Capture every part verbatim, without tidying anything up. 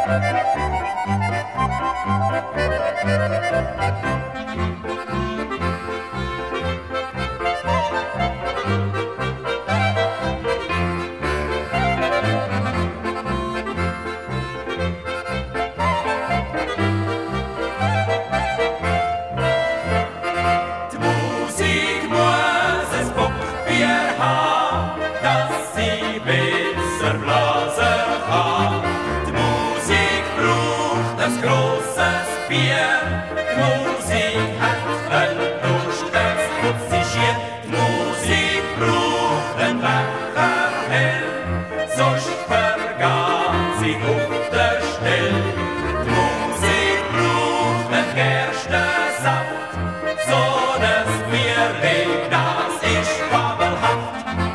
Dass sie besser blasen kann. Die Musik braucht ein grosses Bier. Die Musik hat ein Lustens putzt sie schier. Die Musik braucht ein Becher hell, sonst vergeht sie auf der Stelle. Die Musik braucht ein Gerstensaft, so das Bierling, das ist fabelhaft.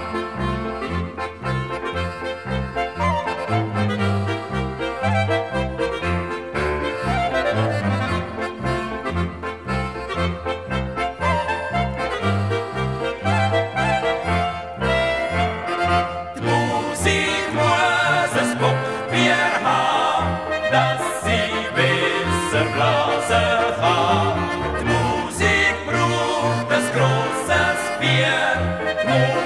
Dass sie besser blasen kann. Die Musik braucht ein grosses Bier.